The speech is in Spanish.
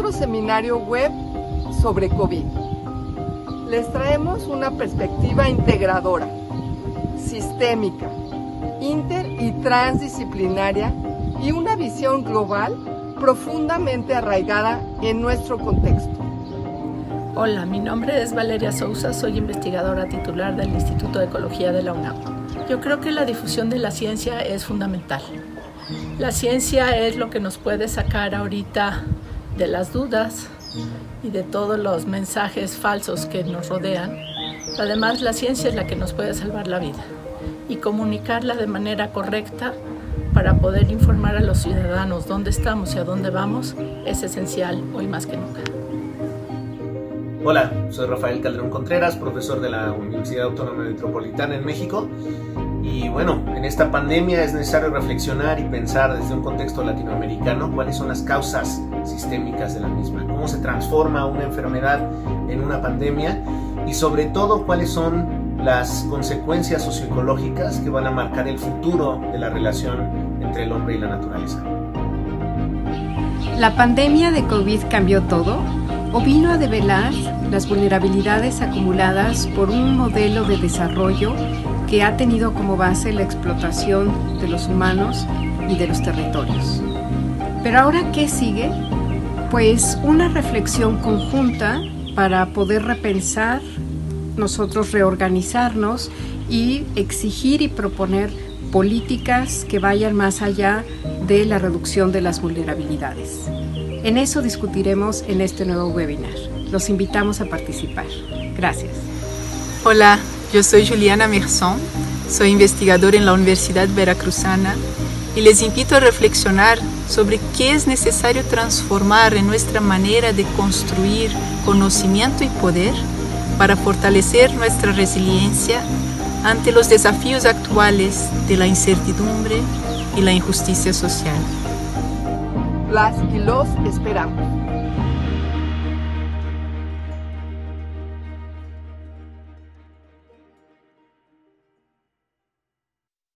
otro seminario web sobre COVID. Les traemos una perspectiva integradora, sistémica, inter y transdisciplinaria y una visión global profundamente arraigada en nuestro contexto. Hola, mi nombre es Valeria Sousa, soy investigadora titular del Instituto de Ecología de la UNAM. Yo creo que la difusión de la ciencia es fundamental. La ciencia es lo que nos puede sacar ahorita de las dudas y de todos los mensajes falsos que nos rodean. Además, la ciencia es la que nos puede salvar la vida y comunicarla de manera correcta para poder informar a los ciudadanos dónde estamos y a dónde vamos es esencial hoy más que nunca. Hola, soy Rafael Calderón Contreras, profesor de la Universidad Autónoma Metropolitana en México. Y bueno, en esta pandemia es necesario reflexionar y pensar desde un contexto latinoamericano cuáles son las causas sistémicas de la misma, cómo se transforma una enfermedad en una pandemia y sobre todo cuáles son las consecuencias socioecológicas que van a marcar el futuro de la relación entre el hombre y la naturaleza. ¿La pandemia de COVID cambió todo o vino a develar las vulnerabilidades acumuladas por un modelo de desarrollo que ha tenido como base la explotación de los humanos y de los territorios? Pero ahora, ¿qué sigue? Pues una reflexión conjunta para poder repensar, nosotros reorganizarnos y exigir y proponer políticas que vayan más allá de la reducción de las vulnerabilidades. En eso discutiremos en este nuevo webinar. Los invitamos a participar. Gracias. Hola, yo soy Juliana Merson, soy investigadora en la Universidad Veracruzana y les invito a reflexionar sobre qué es necesario transformar en nuestra manera de construir conocimiento y poder para fortalecer nuestra resiliencia ante los desafíos actuales de la incertidumbre y la injusticia social. Las y los esperamos.